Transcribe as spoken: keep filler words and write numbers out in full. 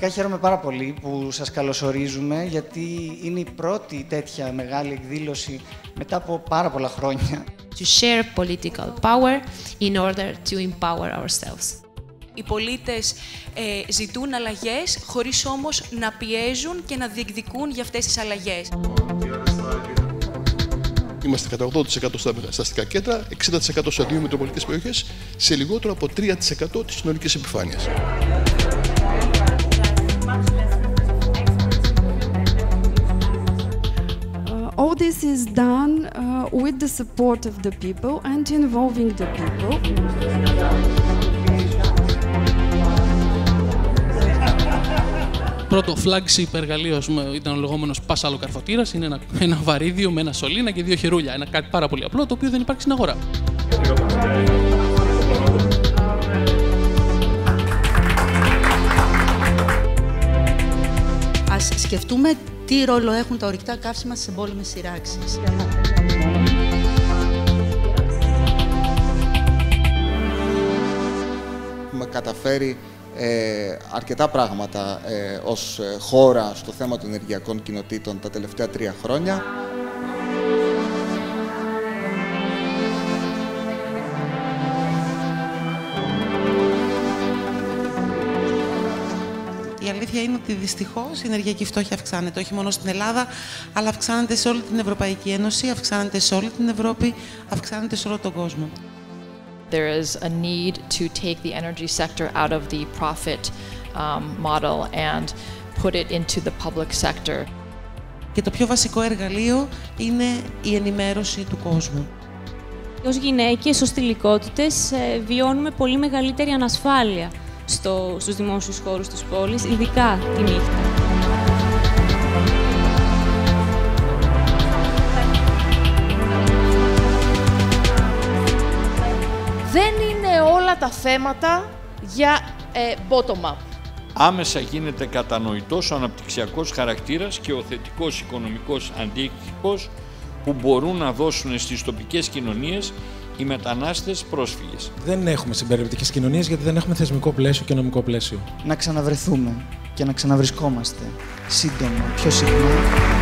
Πραγματικά χαίρομαι πάρα πολύ που σας καλωσορίζουμε, γιατί είναι η πρώτη τέτοια μεγάλη εκδήλωση μετά από πάρα πολλά χρόνια. To share political power in order to empower ourselves. Οι πολίτες ε, ζητούν αλλαγές, χωρίς όμως να πιέζουν και να διεκδικούν για αυτές τις αλλαγές. Είμαστε κατά ογδόντα τοις εκατό στα αστικά κέντρα, εξήντα τοις εκατό σε δύο μετροπολιτικές περιοχές, σε λιγότερο από τρία τοις εκατό της συνολικής επιφάνειας. All this is done uh, with the support of the people and involving the people. Πρώτο flagship εργαλείο ήταν ο λεγόμενος πασαλοκαρφωτήρας. Είναι ένα, ένα βαρύδιο με ένα σωλήνα και δύο χερούλια. Ένα κάτι πάρα πολύ απλό, το οποίο δεν υπάρχει στην αγορά. Ας σκεφτούμε τι ρόλο έχουν τα ορυκτά καύσιμα στις εμπόλεμες σειράξεις. Έχουμε καταφέρει ε, αρκετά πράγματα ε, ως χώρα στο θέμα των ενεργειακών κοινοτήτων τα τελευταία τρία χρόνια. Η αλήθεια είναι ότι δυστυχώς η ενεργειακή φτώχεια αυξάνεται, όχι μόνο στην Ελλάδα, αλλά αυξάνεται σε όλη την Ευρωπαϊκή Ένωση, αυξάνεται σε όλη την Ευρώπη, αυξάνεται σε όλο τον κόσμο. There is a need to take the energy sector out of the profit um, model and put it into the public sector. Και το πιο βασικό εργαλείο είναι η ενημέρωση του κόσμου. Ως γυναίκες, ως θηλυκότητες, βιώνουμε πολύ μεγαλύτερη ανασφάλεια στο, στους δημόσιους χώρους της πόλης, ειδικά τη νύχτα. Δεν είναι όλα τα θέματα για ε, bottom-up. Άμεσα γίνεται κατανοητός ο αναπτυξιακός χαρακτήρας και ο θετικός οικονομικός αντίκτυπος που μπορούν να δώσουν στις τοπικές κοινωνίες οι μετανάστες πρόσφυγες. Δεν έχουμε συμπεριληπτικές κοινωνίες γιατί δεν έχουμε θεσμικό πλαίσιο και νομικό πλαίσιο. Να ξαναβρεθούμε και να ξαναβρισκόμαστε σύντομα, πιο συχνά.